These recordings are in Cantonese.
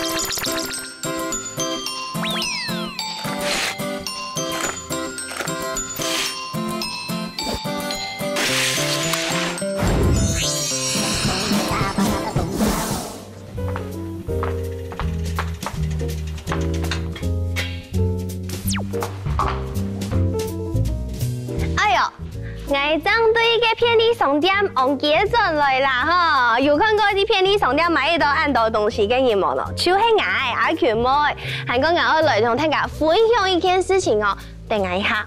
我针对个便利商店往记转来啦吼，有看过啲便利商店买到按到东西嘅人冇咯？就是我阿權妹，韓國我來同大家分享一件事情哦，等我一下。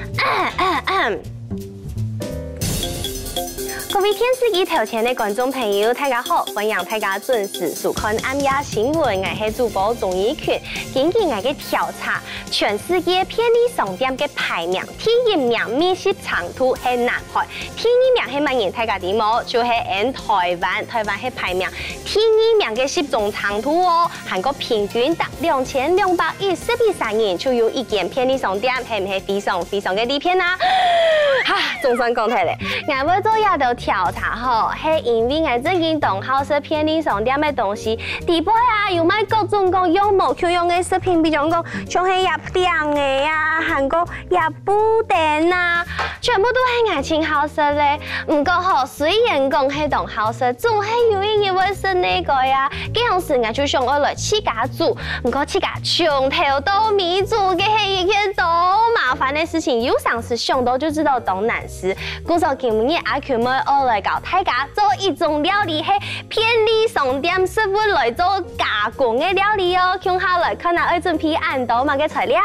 各位電視機頭前的觀眾朋友，大家好，歡迎大家準時收看暗夜新聞。我係主播鍾意權，根據我嘅調查，全世界便利商店嘅排名，第一名面積長度係南海，第二名係乜嘢？大家知冇？就係台灣，台灣係排名第二名嘅集中長度哦。韓國平均達2213人，就有一間便利商店，係唔係非常嘅厲害啊？哈，總算講睇咧，我要做一道調查吼，係因為我最近同好食便利商店嘅東西，底部啊有賣各種各樣無缺用嘅食品，比如講像係葉餅嘅啊，韓國葉布丁啊，全部都係我真好食咧。唔過吼，雖然講係同好食，總係有一嘢會食呢個呀。幾樣時我就想我來自家煮，唔過自家從頭到尾煮嘅係一件多麻煩嘅事情，有常時想到就知道多難事。故說今日阿權妹我來教大家做一種料理，係便利商店師傅來做加工嘅料理哦。向下來看下要準備按到乜嘅材料。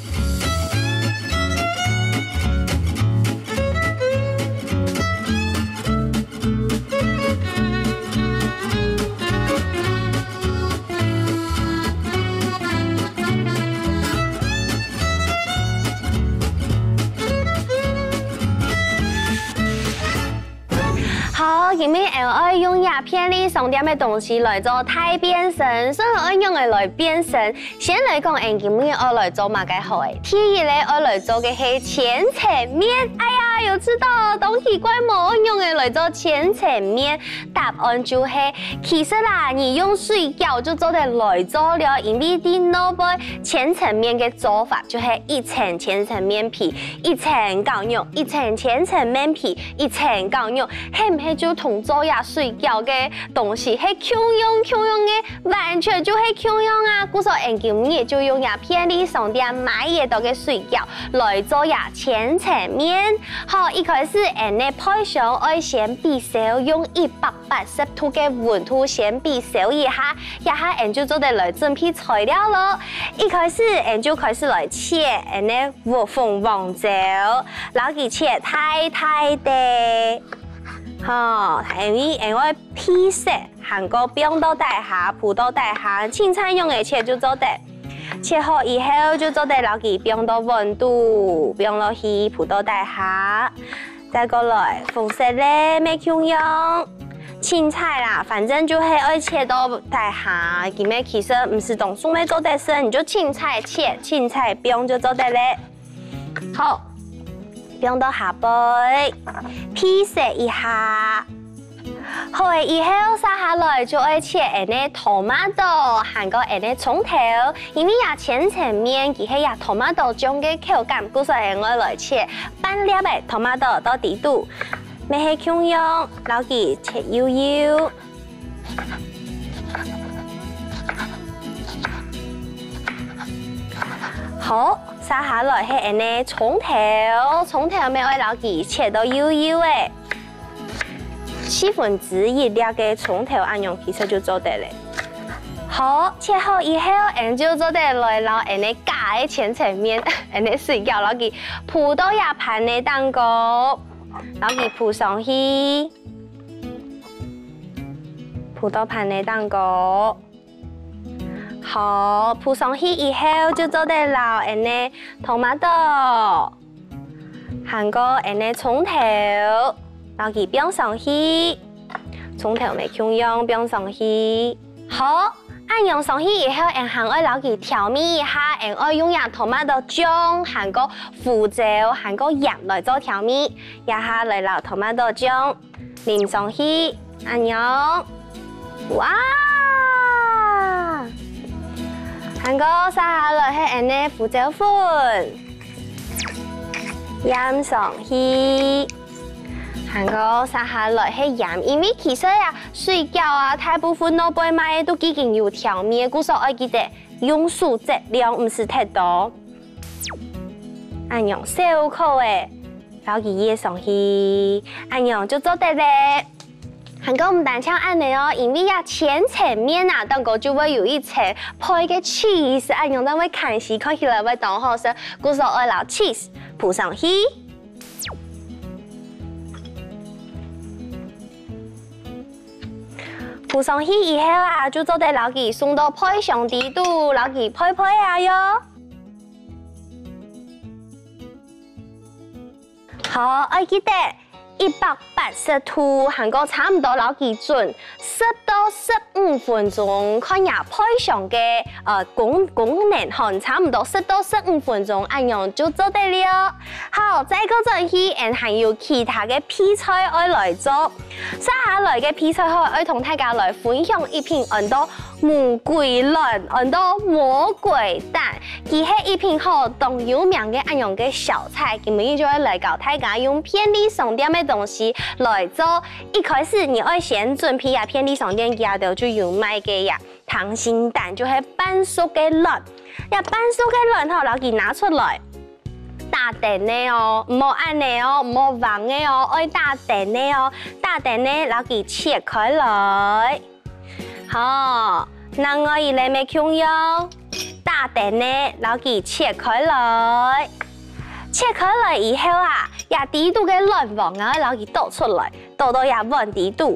好，今日我愛用便利商店嘅東西來做太變身，所以我用嚟來變身。先來講，今日我來做乜嘅好誒？第一咧，我來做嘅係千層麵。哎呀，有知道都奇怪冇？我用嚟做千層麵，答案就係其實啦，你用水餃就做得來做了，因為啲嗰杯千層麵嘅做法就係一層千層麵皮，一層餃肉，一層千層麵皮，一層餃肉，係唔係就同做水餃嘅東西係共用嘅，完全就係共用啊！故說今日就用便利商店買嘢到嘅水餃來做千層麵。好，一開始你配上愛先必燒，用180度嘅溫度先必燒一下，就做得來準備材料咯。一開始就開始來切，鳳凰椒，然後切太地。好，因為披薩韓國冰到大下，葡萄大下，青菜用嘅切就做得。切好以後就做得落去冰到溫度，冰落去葡萄大下，再過來紅色咧咩用？青菜啦，反正就係愛切到大下，佢咩其實唔是同餸咩做得生，你就青菜切，青菜冰就做得咧。好。用到下杯，披薩一下，好以後撒下來就愛切tomato，韓國蔥頭，因為千層麵佢係tomato種嘅口感，故所以我來切半粒嘅tomato到底度，咩係共用，老記切幼幼。好，撒下來係蔥頭咩愛老記切到幼幼嘅1/4粒嘅蔥頭按用，其實就做得咧。好，切好以後，就做得來撈加嘅千層麵，水餃老記鋪到盤嘅蛋糕，老記鋪上去，鋪到盤嘅蛋糕。好，鋪上去以後就做得撈tomato，韓國蔥頭，撈佢冰上去，蔥頭咪共用冰上去。好，按用上去以後，韓國撈佢調味一下，愛用tomato醬，韓國胡椒、韓國鹽來做調味，一下來撈tomato醬，淋上去，按用，哇！ 韩国撒下來係安尼胡椒粉，鹽上去。韓國撒下來係鹽，因為其實啊水餃啊大部分都買賣都已經有調味，故所要記得用數質量唔是太多。按用小口誒，撈佢椰上去，按用就做得咧。韓國唔單唱按呢哦，因為呀前層面啊，當個就會有一層配嘅 cheese， 按用都會看時看起來會當好食，故所愛撈 cheese 鋪上去。鋪上去以後啊，就做得撈佢送到配上地度，撈佢配啊喲。好，愛記得。180度，韓國差唔多撈幾準，10到15分鐘，看下配上嘅功能看差唔多10到15分鐘，按樣就做得了。好，再個陣去，還有其他嘅配菜愛來做。接下來嘅配菜愛同大家來分享一瓶很多玫瑰卵，很多魔鬼蛋，佢係一瓶好當有名嘅按樣嘅小菜，今日就會來教大家用便利商店嘅東西來做。一開始你要先準備呀，便利商店佢度就有賣嘅呀，溏心蛋就係半熟嘅卵，呀半熟嘅卵後，然後佢拿出來。打蛋的哦，唔好按的哦，唔好黃的哦，愛打蛋的哦，打蛋的，然後佢切開來。好，那我以嚟咪用打蛋的，然後佢切開來。切開來以後啊，呀底度嘅卵黃啊，然後佢倒出來，倒到呀碗底度。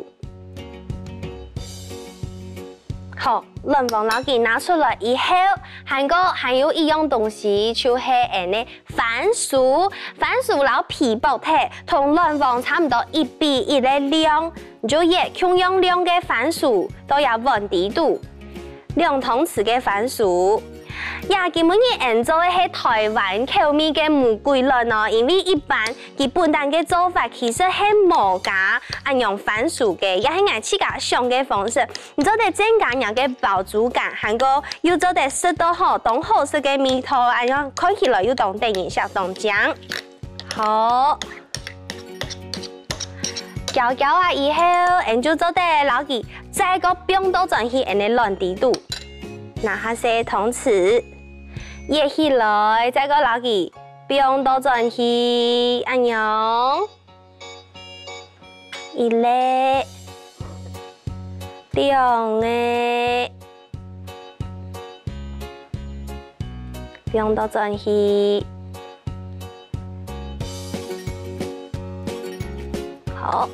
好，卵黃撈佢拿出來以後，韓國還有一樣東西，就係誒番薯，番薯撈皮薄體，同卵黃差唔多1比1嘅量，就也同樣量嘅番薯都要碗底度，2湯匙嘅番薯。呀，基本嘅人做嘅係台灣口味嘅玫瑰卵哦，因為一般佢本單嘅做法其實係冇加按用番薯嘅，也係按自家上嘅方式，你做得增加人嘅飽足感，韓國又做得食到好當好食嘅味道，按樣看起來又當電影相當正。好，攪攪啊以後，人就做得撈佢再個冰到進去人嘅卵底度。拿下些湯匙，熱起來，再個撈佢冰到轉去，按樣一粒、兩個，冰到轉去，好，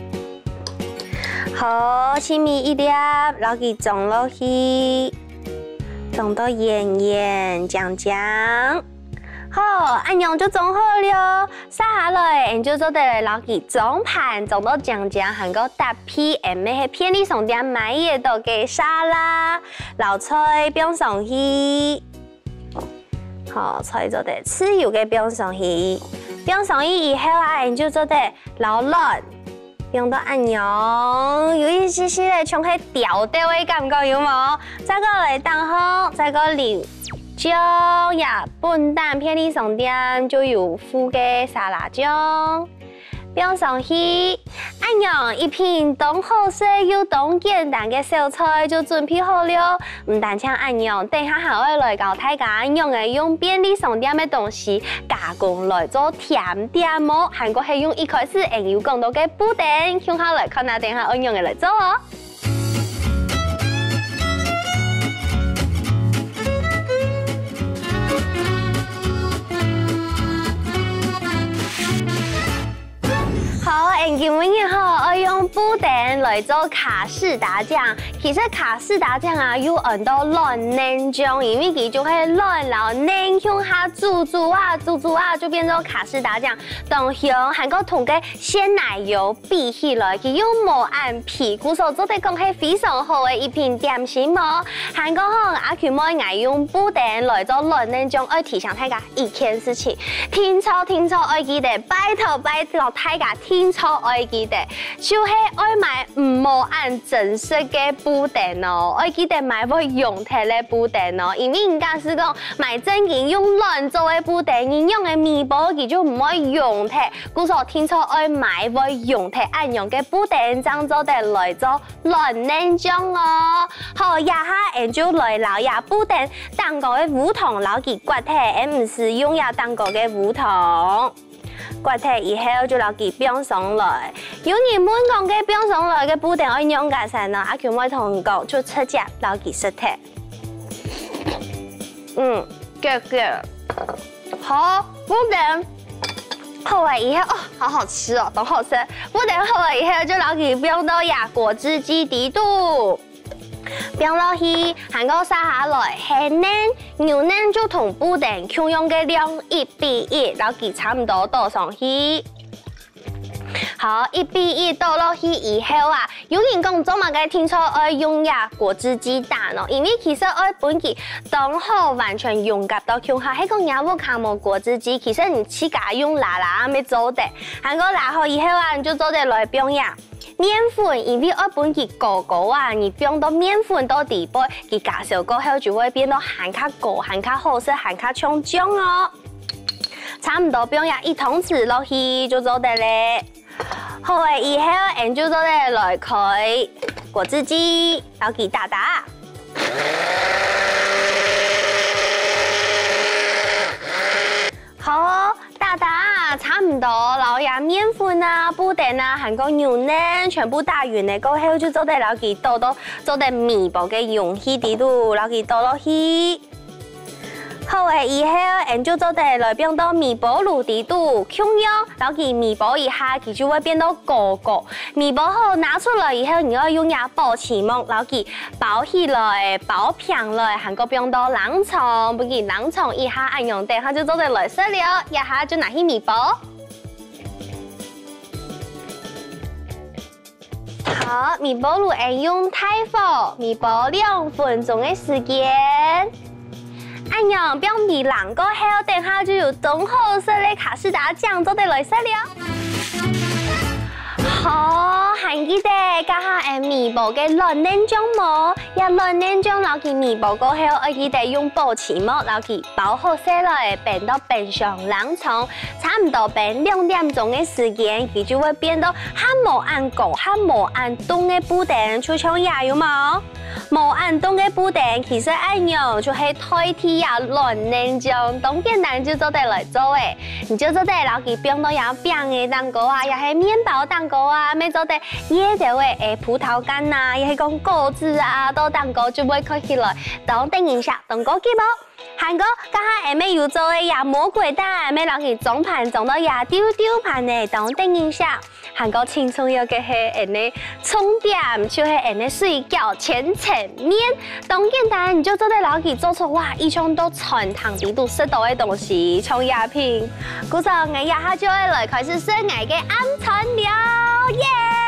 好，前面一粒，撈佢裝落去。裝到圓圓漿漿，好，按樣就裝好了。撒下來，就做得嚟撈佢裝盤，裝到漿漿，韓國搭配咩係便利商店買嘢都嘅沙拉，撈菜冰上去，好，菜做得豉油嘅冰上去，冰上去以後啊，就做得撈卵。用到按鈕，有一些些的像係掉掉的感覺，有冇？再個來當好，再個淋醬呀，本單便利商店就有附嘅沙拉醬，冰上去，按鈕一瓶當好食又當簡單嘅小菜就準備好了。唔單唱按鈕，等下還會來教大家用便利商店嘅東西加工來做甜點哦。韓國係用一開始有講到嘅布丁，向下來看下，等下用嘅來做哦。好，今日我用布丁來做卡士達醬。其實卡士達醬啊，有很多卵嫩醬，因為佢就係卵然後嫩向下煮啊，就變做卡士達醬。當向韓國同嘅鮮奶油比起來，佢又冇按皮，故所做得講係非常好嘅一瓶點心哦。韓國阿佢妹愛用布丁來做卵嫩醬，要提醒大家一件事情，聽錯要記得，拜託大家聽錯要記得，就係愛買唔唔好按正式嘅布丁哦，我記得買會用鐵嘅布丁哦，因為人家是講買正經用軟做嘅布丁，人用嘅麵包佢就唔可以用鐵，故所聽錯愛買會用鐵按用嘅布丁，將做得來做軟嫩醬哦。好，也下人就來撈也布丁蛋糕嘅糊糖撈佢刮鐵，唔是用也蛋糕嘅糊糖。刮鐵以後就撈佢冰上來，有人問講嘅冰上來嘅布丁愛用嘅啥呢？阿強妹同講就直接撈佢食鐵。good，好布丁。好了以後哦，好好吃哦，都好吃。布丁好了以後就撈佢冰到呀果汁機底度。冰落去，韓國撒下來，係嫩牛嫩就同布丁共用嘅量1:1，然後佢差唔多倒上去。好，1:1倒落去以後啊，有人講做乜嘅聽錯愛用呀果汁機打咯，因為其實愛本佢當好完全用夾到胸下，係講也冇卡冇果汁機，其實你自家用啦咪做得。韓國拿好以後啊，你就做得來冰呀。麵粉因為我本佢高啊，你冰到麵粉到底部，佢加少過後就會變到含較高、含較好食、含較衝醬哦。差唔多冰呀1湯匙落去就做得咧。好嘅，以後人就做得來開果汁機，然後佢打。好。差唔多，撈呀麵粉啊、布丁啊，韓國牛奶全部打完咧，過後就做得撈佢倒到做得麵包嘅容器底度，撈佢倒落去。好嘅，以後人就做得來變到麵包爐底度，共用，撈佢麵包一下，佢就會變到高。麵包好拿出來以後，你要用呀保鮮膜，撈佢包起來、包平來，韓國變到冷藏，不給冷藏一下按用得，它就做得來食了，一下就拿起麵包。好，麵包爐按用大火，麵包2分鐘嘅時間。按用表皮冷過後，等下就有中好食嘅卡士達醬做得來食了。好，還記得加下麵包嘅軟嫩醬冇？呀軟嫩醬撈佢麵包過後，我記得用保鮮膜撈佢包好些來，變到冰箱冷藏，差唔多變2點鐘嘅時間，佢就會變到還冇按高、還冇按凍嘅布丁，出廠也有冇？冇按凍嘅布丁，其實按用就係代替呀軟嫩醬，當簡單就做得來做誒，你就做得撈佢冰到呀餅嘅蛋糕啊，也係麵包蛋糕啊，咩做得椰條嘅葡萄乾啊，也係講果子啊，到蛋糕就會開起來，當定一下，當個幾包。韓國家下咩要做嘅呀魔鬼蛋，咩撈佢裝盤裝到呀丟盤呢，當定一下。韓國輕鬆要嘅係人哋充點，就係人哋水餃、千層麵，當簡單你就做得撈佢做出哇，一種都全堂底度食到嘅東西，從亞品。故就我一下就會來開始食我嘅暗餐了，耶！